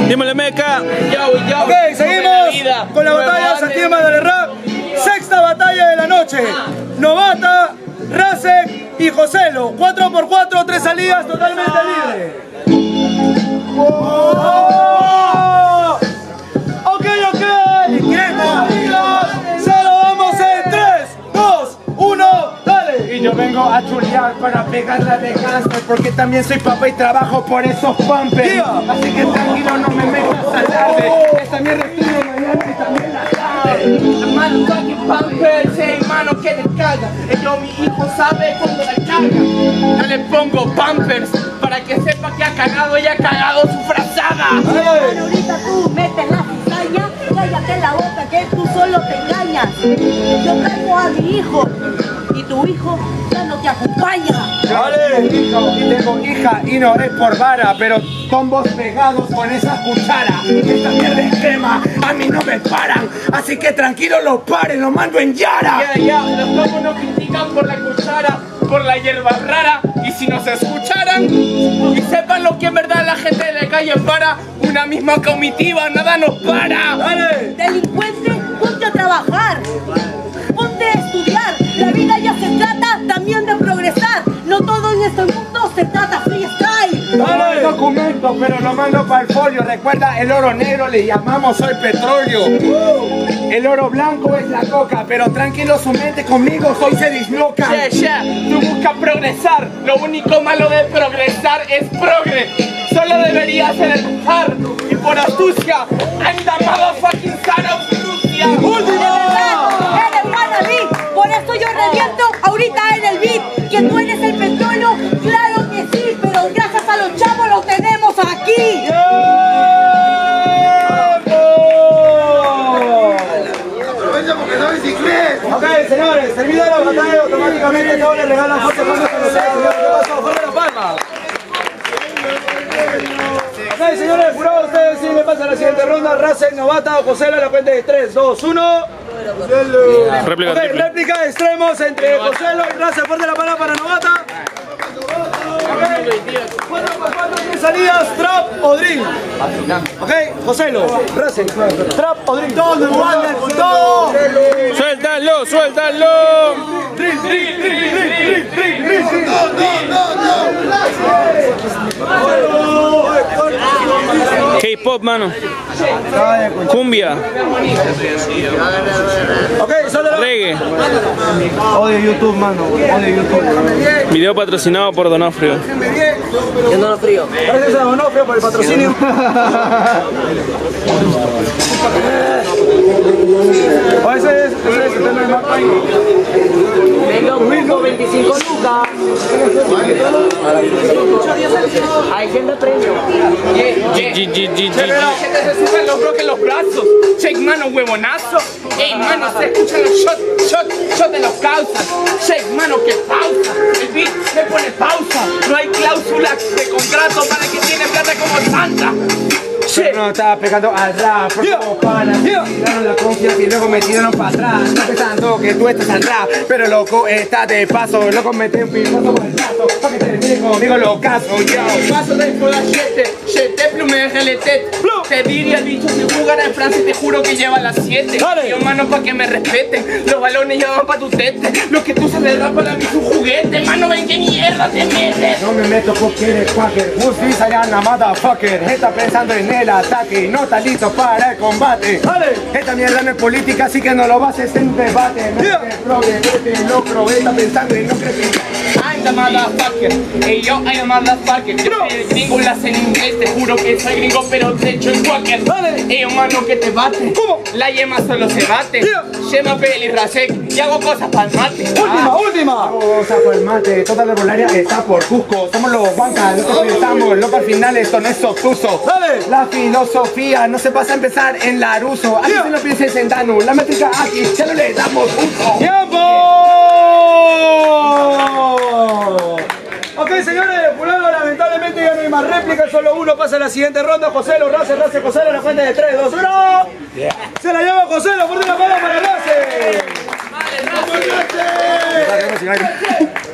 Dímelo, Meca. Ok, seguimos con la batalla Santiago del Rap. Sexta batalla de la noche. Novata, Rasek y Joselo. 4x4, 3 salidas totalmente libres. Ok. Se lo damos en 3, 2, 1, dale. Y yo vengo a chulear para pegarla de cáncer, porque también soy papá y trabajo por esos pampers. Así que tranquilo, no me metas al arde. Esta mierda estudio mañana y también la tarde. Motherfucking pampers, hey, mano, que le caga. Yo, mi hijo sabe cuando la caga. Yo le pongo pampers para que sepa que ha cagado y ha cagado su frazada. Ahorita tú metes la cizaña, cállate la boca que tú solo te engañas. Yo traigo a mi hijo y tu hijo ya no te acompaña. Dale, hijo, y tengo hija y no es por vara, pero tombos pegados con esas cucharas. Esta mierda es crema, a mí no me paran, así que tranquilo los pares, los mando en Yara. Los locos nos critican por la cuchara, por la hierba rara, y si nos escucharan y sepan lo que en verdad la gente de la calle para, una misma comitiva, nada nos para. Dale. Delincuente, ponte a trabajar, ponte a estudiar. La vida ya se trata también de progresar. No todo en este mundo se trata freestyle. No hay documento, pero lo mando para el folio. Recuerda, el oro negro le llamamos hoy petróleo. El oro blanco es la coca, pero tranquilo su mente, conmigo hoy se disloca. Tú buscas progresar, lo único malo de progresar es progre. Solo deberías ser el zar, y por astucia, I'm the motherfucking son of Rusia. Eres wannabe, por eso yo reviento ahorita en el beat. Que tú eres el petróleo, claro que sí, pero gracias a los chavos lo tenemos aquí. Ok, señores, termina la batalla, automáticamente todos le regalan fuerte palmas a los señores. ¡Fuerte la palma! Ok, señores, jurado, ustedes sí le pasan a la siguiente ronda. Rasek, Novata o Joselo, la cuenta de 3, 2, 1. Réplica, Ok, réplica de extremos entre Joselo y Rasek. Fuerte la palma para Novata. Ok, 4x4, salidas, trap o drill. Ok, Joselo, Rasek, trap o drill. Todo, Wander, con todo. Suéltalo, suéltalo. Drill, drill, drill, drill, drill, drill. K-pop, mano. Cumbia. Ok, solo Reggae. Odio YouTube, mano, odio YouTube. Video patrocinado por Donofrio. Yo no lo frío. Gracias a Donofrio por el patrocinio. Ese es el tema de Marco. Venga, un poco, 25 lucas. Hay gente premio. La gente se sube los bloques en los brazos. Shake, mano, huevonazo. Ey, mano, se escuchan los shots de los causas. Shake, mano, que pausa. El beat me pone pausa. No hay cláusula de contrato para que tiene plata como Santa. Pero no estaba pegando al rap, porque como panas tiraron la confianza y luego me tiraron para atrás. No pensando que tú estás al rap, pero loco está de paso. Loco metí un piloto por el brazo, pa' que termine conmigo lo caso, yo. Paso dentro de la 7, plume GLT. Te diría el bicho si jugara en Francia, te juro que lleva las 7. Yo, mano, pa' que me respeten. Los balones ya van pa' tu tete. Lo que tú sabes rap para mí es un juguete. Mano, ven que mierda te metes. No me meto porque eres quacker. Who's I am a motherfucker. Está pensando en el ataque y no está listo para el combate. Esta mierda no es política, así que no lo bases en un debate. No es progre, este locro, está pensando y no crees que... I'm the motherfucker, ey yo, I'm the motherfucker. Yo soy el gringo, las en inglés, te juro que soy gringo, pero te echo en cualquier. Ey, mano, que te bate. ¿Cómo? La yema solo se bate. Yema, peli, rasek, y hago cosas para el mate. Última. Hago cosas por el mate, toda la volaria está por Cusco. Somos los bancas, locos pensamos, loco al final esto no es obtuso. La filosofía no se pasa a empezar en Laruso. Aquí si no pienses en Danu, la métrica aquí ya no le damos uso. ¡Tiempo! Ok, señores, Fulano, lamentablemente ya no hay más réplicas, solo uno pasa a la siguiente ronda. Joselo, Rasek, Joselo, la cuenta de 3, 2, 1. Se la lleva Joselo, fuerte la palma para Rasek. Vale, Rasek.